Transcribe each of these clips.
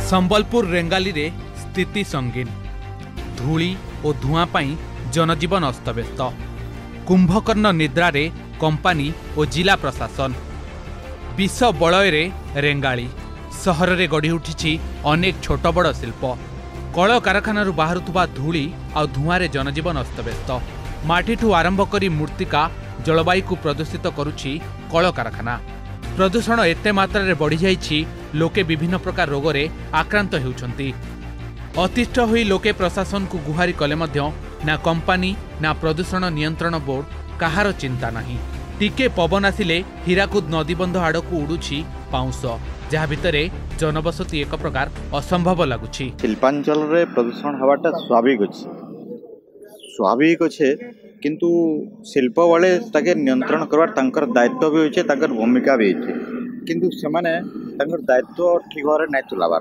संबलपुर रेंगाली रे स्थिति संगीन धूली और धुआं पाई जनजीवन अस्तव्यस्त कुंभकर्ण निद्रा रे कंपानी और जिला प्रशासन विष बलय रे रेंगाली सहर रे गढ़ी उठी अनेक छोट बड़ शिल्प कल कारखाना बाहरुवा धूली आ धुआं रे जनजीवन अस्तव्यस्त माटीठू आरंभ करी मूर्तिका जलवायु को प्रदूषित करुछि कल कारखाना प्रदूषण एते मात्रा रे बढ़ी जाइछि लोके विभिन्न प्रकार रोग रे आक्रांत हेउछंती अतिष्ठ होई लोके प्रशासन को गुहारी कले मध्य ना कंपानी ना प्रदूषण नियंत्रण बोर्ड कहार चिंता नहीं टिके पवन आसिले हीराकुद नदीबंध आड़कू उड़ुछि पाउंस जहा भितरे जनबसती एक प्रकार असंभव लगुछि। शिल्पांचल रे प्रदूषण हवाटा स्वाभाविक अच्छे किंतु शिल्प वाले ताके नियंत्रण करवार तांकर दायित्व भी होइछे तांकर भूमिका भी होइछे किंतु सेमाने तांकर दायित्व ठीक भाव नहीं तुलाबार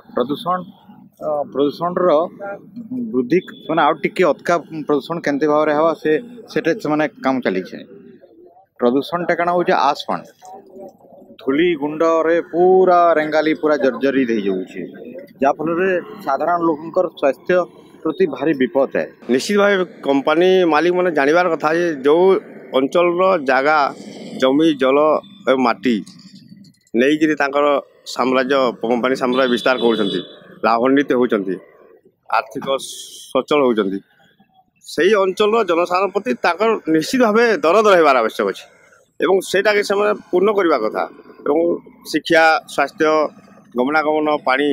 प्रदूषण रो वृद्धि माने आउ टिके अटका प्रदूषण केनते भाव रे हवा सेटे माने काम चली छे प्रदूषण टा काना होइछे आसपान धूली गुंड रे पूरा रेंगाली पूरा जर्जरी दे जाउछे जा फल रे साधारण लोकंकर स्वास्थ्य प्रति भारी विपद है। निश्चित भाव कंपानी मालिक मैंने जानवर कथा जो अंचल जगह जमी जल माटी नहीं साम्राज्य कंपानी साम्राज्य विस्तार कर लाभान्वित होती आर्थिक सचल होती से अंचल जनसाधारण प्रति निश्चित भाव दरद रहार आवश्यक अच्छे और सेटा से पूर्ण करने कथा शिक्षा स्वास्थ्य गमनागमन पानी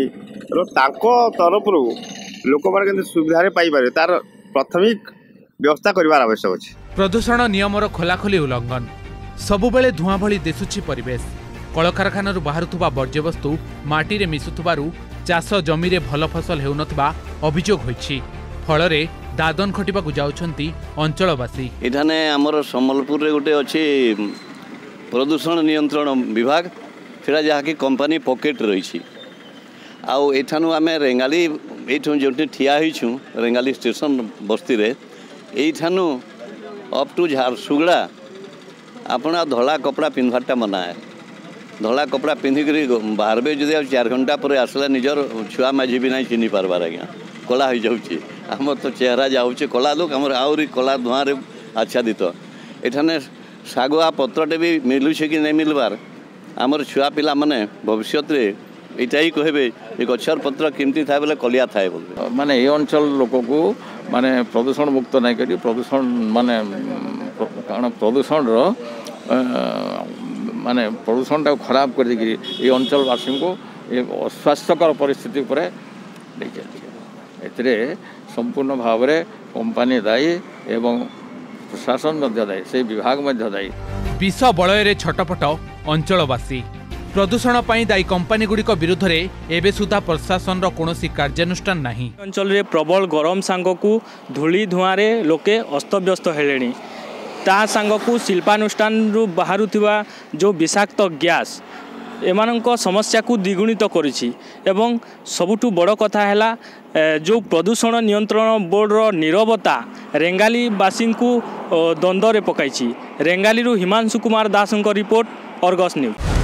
तरफ लोक मैंने सुविधा पाइपर तार प्राथमिक व्यवस्था करिवार आवश्यक अछि। प्रदूषण नियमर खोलाखोली उल्लंघन सबुबेले धुआं भली दिसुछि परिवेश कलकारखाना बाहरुवा वर्ज्यवस्तु माटी रे मिसुथुबारु चाष जमी रे भल फसल हेउनथबा अभियोग होइछि फलरे दादन खटिबाकु जाउछंती अंचलवासी। एठाने हमर संबलपुर रे गोटे अछि प्रदूषण नियंत्रण विभाग सेटा जहाँकि कंपानी पॉकेट रही आउ एठानु आमे रेंगाली एठू जो ठिया होइछु रेंगाली स्टेशन बस्ती रे एठानु अप टू झारसुगुड़ा आपना धला कपड़ा पिंधवाटा मना है धला कपड़ा पिंधिक बाहर जदि 4 घंटा पर आसला निजर छुआ माझी भी नहीं चिन्ह पार्बार आज्ञा कला हो जाऊँगी आम तो चेहरा जाऊँचे कला लोक आम आहरी कला धुआं आच्छादित एठाने शागुआ पत्रटे भी मिलूचे कि नहीं मिलबार आमर छुआ पिला माने भविष्य यहाँ ही कहे ये गछर पत्र केमती था बोले कलिया थाए बोलते माने ये अंचल लोक को माने प्रदूषण मुक्त नहीं करी प्रदूषण माने कारण प्रदूषण रो माने प्रदूषण टाक खराब कर दी ये अंचलवासी को एक अस्वास्थ्यकर परिस्थिति पर एथिरे संपूर्ण भाव में कंपानी दायी एवं प्रशासन दायी से विभाग दायी विष बलय रे छटपट अंचलवासी प्रदूषण पाई दायी कंपानी गुड़िक विरुद्ध रे एबे सुधा प्रशासन रो कोनोसी कार्यानुष्ठान नहीं अंचल रे प्रबल गरम सांगकू धूली धुआं रे लोके अस्तव्यस्त हेलेनी ता सांगकू शिल्पानुष्ठान रु बाहरुथिबा जो विषाक्त गैस एमानक समस्या को द्विगुणित करिछि एवं सबुठु बड़ कथा हैला जो प्रदूषण नियंत्रण बोर्ड रो नीरवता रेंगाली बासी को द्वंद्व रे पकाइछि। रेंगाली रु Himanshu Kumar Das report Argus news.